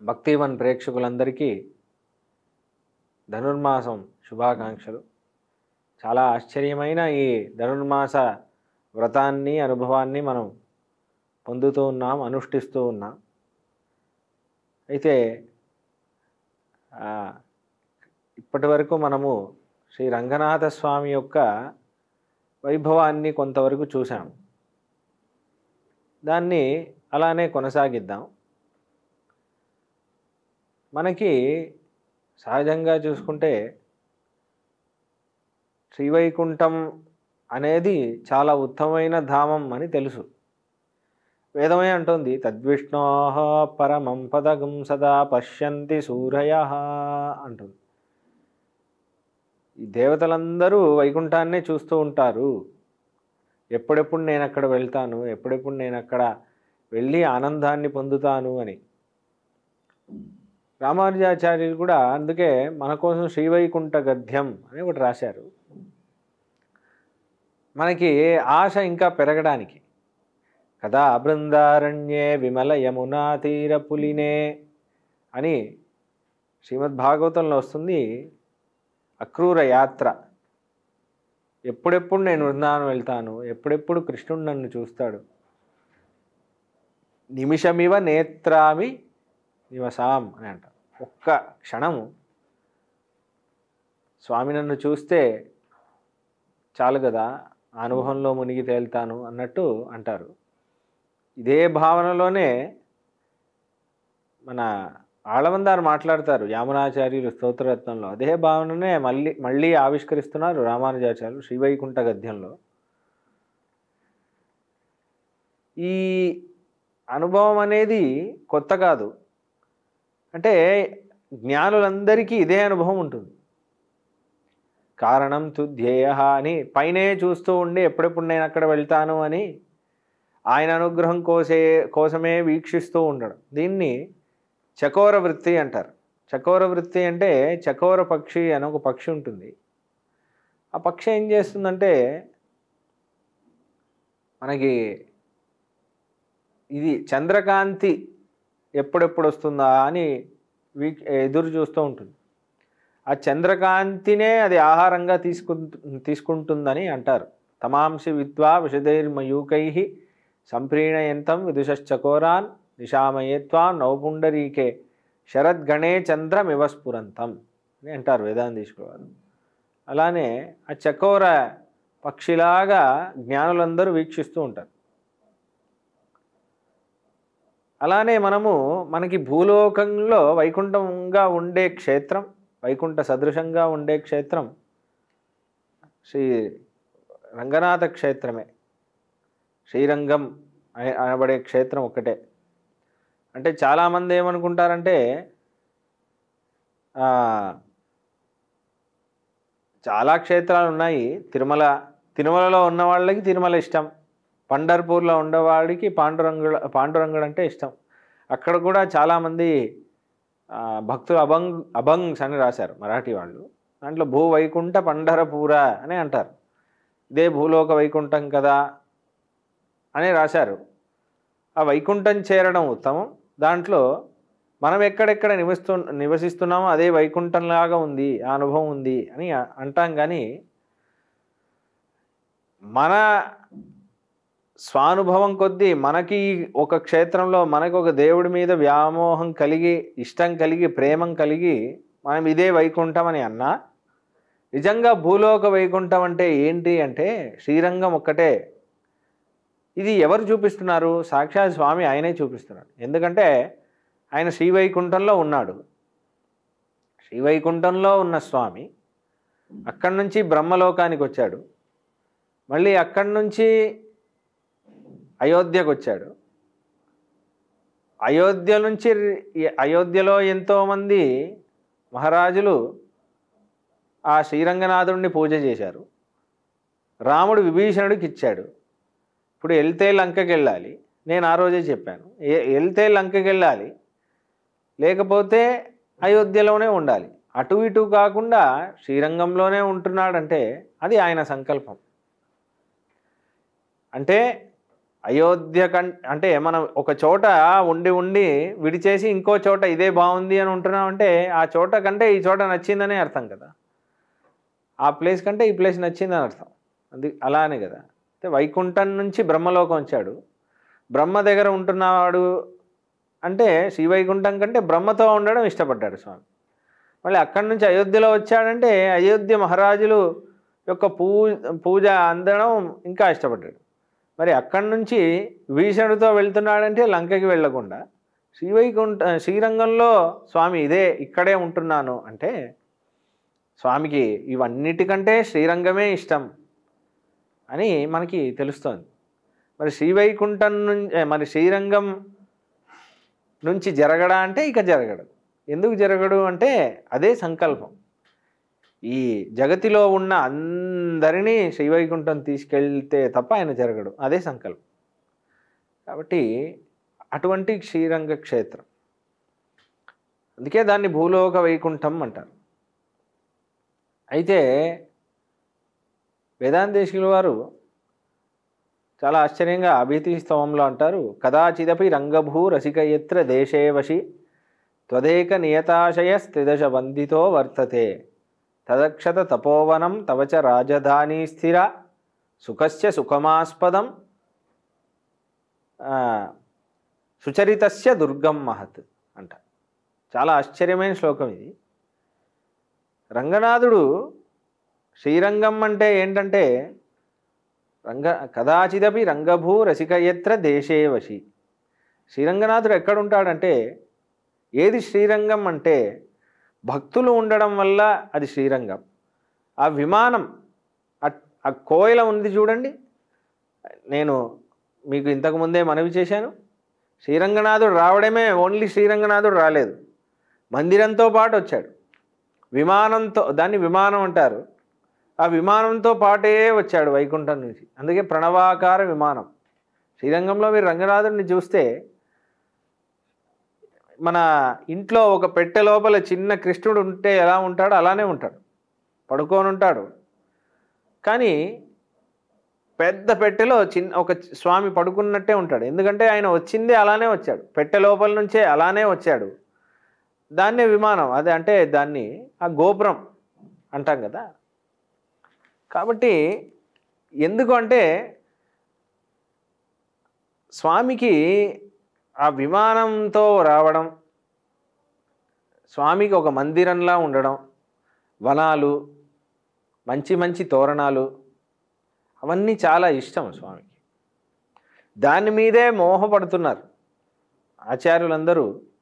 భక్తివన్ ప్రేక్షకులందరికీ ధనుర్మాసం శుభాకాంక్షలు. చాలా ఆశ్చర్యమైన ఈ ధనుర్మాస వ్రతాన్ని అనుభవాన్ని మనం పొందుతూ ఉన్నాం, అనుష్ఠిస్తూ ఉన్నాం. అయితే ఇప్పటి వరకు మనము శ్రీ రంగనాథ స్వామి యొక్క వైభవాన్ని కొంతవరకు చూసాం. దాన్ని అలానే కొనసాగిద్దాం. మనకి సహజంగా చూసుకుంటే శ్రీవైకుంఠం అనేది చాలా ఉత్తమమైన ధామం అని తెలుసు. వేదమే అంటుంది, తద్విష్ణోః పరమం పదగం సదా పశ్యంతి సూరయః అంటుంది. ఈ దేవతలందరూ వైకుంఠాన్నే చూస్తూ ఉంటారు. ఎప్పుడెప్పుడు నేను అక్కడ వెళ్తాను, ఎప్పుడెప్పుడు నేను అక్కడ వెళ్ళి ఆనందాన్ని పొందుతాను అని. రామానుజాచార్యులు కూడా అందుకే మన కోసం శ్రీవైకుంఠ గద్యం అని ఒకటి రాశారు. మనకి ఆశ ఇంకా పెరగడానికి. కదా బృందారణ్యే విమల యమునా తీర పులినే అని శ్రీమద్భాగవతంలో వస్తుంది. అక్రూర యాత్ర. ఎప్పుడెప్పుడు నేను బృందావనం వెళ్తాను, ఎప్పుడెప్పుడు కృష్ణుడు నన్ను చూస్తాడు. నిమిషమివ నేత్రామి నివసాం అని అంటారు. ఒక్క క్షణము స్వామి నన్ను చూస్తే చాలు కదా, అనుభవంలో మునిగి తేలుతాను అన్నట్టు అంటారు. ఇదే భావనలోనే మన ఆళ్లవందారు మాట్లాడతారు యామునాచార్యులు స్తోత్రరత్నంలో. అదే భావననే మళ్ళీ ఆవిష్కరిస్తున్నారు రామానుజాచార్యులు శ్రీవైకుంఠ గద్యంలో. ఈ అనుభవం అనేది కొత్త కాదు. అంటే జ్ఞానులందరికీ ఇదే అనుభవం ఉంటుంది. కారణం తు ధ్యేయ అని పైనే చూస్తూ ఉండి ఎప్పుడెప్పుడు నేను అక్కడ వెళ్తాను అని ఆయన అనుగ్రహం కోసమే వీక్షిస్తూ ఉండడం. దీన్ని చకోర వృత్తి అంటారు. చకోర వృత్తి అంటే చకోర పక్షి అని ఒక పక్షి ఉంటుంది. ఆ పక్షి ఏం చేస్తుందంటే మనకి ఇది చంద్రకాంతి ఎప్పుడెప్పుడు వస్తుందా అని ఎదురు చూస్తూ ఉంటుంది. ఆ చంద్రకాంతినే అది ఆహారంగా తీసుకుంటుందని అంటారు. తమాంసి విద్వా విషధైర్మయూకై సంప్రీణయంతం విదుషశ్చకోరాన్ నిశామయేత్వా నౌపుండరీకే శరద్గణే చంద్రమివస్ఫురంతం అని అంటారు వేదాంతీశ్వరు వారు. అలానే ఆ చకోర పక్షిలాగా జ్ఞానులందరూ వీక్షిస్తూ ఉంటారు. అలానే మనకి భూలోకంలో వైకుంఠంగా ఉండే క్షేత్రం, వైకుంఠ సదృశంగా ఉండే క్షేత్రం శ్రీ రంగనాథ క్షేత్రమే. శ్రీరంగం అనబడే క్షేత్రం ఒక్కటే. అంటే చాలామంది ఏమనుకుంటారంటే చాలా క్షేత్రాలు ఉన్నాయి. తిరుమలలో ఉన్న వాళ్ళకి తిరుమల ఇష్టం, పండర్పూర్లో ఉండేవాడికి పాండురంగుడు అంటే ఇష్టం. అక్కడ కూడా చాలామంది భక్తులు అభంగ్స్ అని రాశారు మరాఠీ వాళ్ళు. దాంట్లో భూ వైకుంఠ పండరపూర అని అంటారు. ఇదే భూలోక వైకుంఠం కదా అని రాశారు. ఆ వైకుంఠం చేరడం ఉత్తమం. దాంట్లో మనం ఎక్కడెక్కడ నివసిస్తున్నామో అదే వైకుంఠంలాగా ఉంది, ఆ అనుభవం ఉంది అని అంటాం. కానీ మన స్వానుభవం కొద్దీ మనకి ఒక క్షేత్రంలో మనకు ఒక దేవుడి మీద వ్యామోహం కలిగి, ఇష్టం కలిగి, ప్రేమం కలిగి మనం ఇదే వైకుంఠం అని అన్నా, నిజంగా భూలోక వైకుంఠం అంటే ఏంటి అంటే శ్రీరంగం ఒక్కటే. ఇది ఎవరు చూపిస్తున్నారు? సాక్షాత్ స్వామి ఆయనే చూపిస్తున్నాడు. ఎందుకంటే ఆయన శ్రీవైకుంఠంలో ఉన్నాడు. శ్రీవైకుంఠంలో ఉన్న స్వామి అక్కడి నుంచి బ్రహ్మలోకానికి వచ్చాడు. మళ్ళీ అక్కడి నుంచి అయోధ్యకు వచ్చాడు. అయోధ్యలో ఎంతోమంది మహారాజులు ఆ శ్రీరంగనాథుడిని పూజ చేశారు. రాముడు విభీషణుడికి ఇచ్చాడు. ఇప్పుడు వెళ్తే లంకకి వెళ్ళాలి. నేను ఆ రోజే చెప్పాను, వెళ్తే లంకకి వెళ్ళాలి, లేకపోతే అయోధ్యలోనే ఉండాలి. అటు ఇటు కాకుండా శ్రీరంగంలోనే ఉంటున్నాడంటే అది ఆయన సంకల్పం. అంటే అయోధ్య అంటే మనం ఒక చోట ఉండి ఉండి విడిచేసి ఇంకో చోట ఇదే బాగుంది అని ఉంటున్నామంటే ఆ చోట కంటే ఈ చోట నచ్చిందనే అర్థం కదా. ఆ ప్లేస్ కంటే ఈ ప్లేస్ నచ్చిందని అర్థం. అలానే కదా. అంటే వైకుంఠం నుంచి బ్రహ్మలోకం వచ్చాడు, బ్రహ్మ దగ్గర ఉంటున్నవాడు అంటే శ్రీవైకుంఠం కంటే బ్రహ్మతో ఉండడం ఇష్టపడ్డాడు స్వామి. మళ్ళీ అక్కడి నుంచి అయోధ్యలో వచ్చాడంటే అయోధ్య మహారాజులు యొక్క పూజ అందడం ఇంకా ఇష్టపడ్డాడు. మరి అక్కడి నుంచి భీషణుడితో వెళ్తున్నాడంటే లంకకి వెళ్ళకుండా శ్రీరంగంలో స్వామి ఇదే ఇక్కడే ఉంటున్నాను అంటే స్వామికి ఇవన్నిటికంటే శ్రీరంగమే ఇష్టం అని మనకి తెలుస్తోంది. మరి శ్రీవైకుంఠం నుంచి మరి శ్రీరంగం నుంచి జరగడా అంటే ఇక జరగడు. ఎందుకు జరగడు అంటే అదే సంకల్పం. ఈ జగతిలో ఉన్న అందరినీ శ్రీవైకుంఠం తీసుకెళ్తే తప్ప ఆయన జరగడు, అదే సంకల్పం. కాబట్టి అటువంటి శ్రీరంగ క్షేత్రం, అందుకే దాన్ని భూలోక వైకుంఠం అంటారు. అయితే వేదాంతేశుల వారు చాలా ఆశ్చర్యంగా అభీతి స్తవంలో అంటారు, కదాచిదపి రంగభూ రసికయత్ర దేశే వశి త్వదేక నియతాశయ స్థిదశ వందితో వర్తతే తదక్షత తపోవనం తవచ రాజధానీ స్థిర సుఖస్య సుఖమాస్పదం సుచరితస్య దుర్గం మహత్ అంట. చాలా ఆశ్చర్యమైన శ్లోకం ఇది. రంగనాథుడు శ్రీరంగం అంటే ఏంటంటే కదాచిదపి రంగభూ రసికయత్ర దేశే వశి. శ్రీరంగనాథుడు ఎక్కడుంటాడంటే, ఏది శ్రీరంగం అంటే భక్తులు ఉండడం వల్ల అది శ్రీరంగం. ఆ విమానం ఆ కోయిల ఉంది చూడండి, నేను మీకు ఇంతకుముందే మనవి చేశాను, శ్రీరంగనాథుడు రావడమే ఓన్లీ శ్రీరంగనాథుడు రాలేదు, మందిరంతో పాటు వచ్చాడు. విమానంతో, దాన్ని విమానం అంటారు, ఆ విమానంతో పాటే వచ్చాడు వైకుంఠం నుంచి. అందుకే ప్రణవాకార విమానం. శ్రీరంగంలో మీరు రంగనాథుడిని చూస్తే మన ఇంట్లో ఒక పెట్టె లోపల చిన్న కృష్ణుడు ఉంటే ఎలా ఉంటాడో అలానే ఉంటాడు, పడుకొని ఉంటాడు. కానీ పెద్ద పెట్టెలో ఒక స్వామి పడుకున్నట్టే ఉంటాడు. ఎందుకంటే ఆయన వచ్చిందే అలానే వచ్చాడు, పెట్టె లోపల నుంచే అలానే వచ్చాడు. దాన్నే విమానం, అదే అంటే దాన్ని ఆ గోపురం అంటాం కదా. కాబట్టి ఎందుకు అంటే స్వామికి ఆ విమానంతో రావడం, స్వామికి ఒక మందిరంలా ఉండడం, వనాలు, మంచి మంచి తోరణాలు, అవన్నీ చాలా ఇష్టం స్వామికి. దాని మీదే మోహపడుతున్నారు ఆచార్యులందరూ.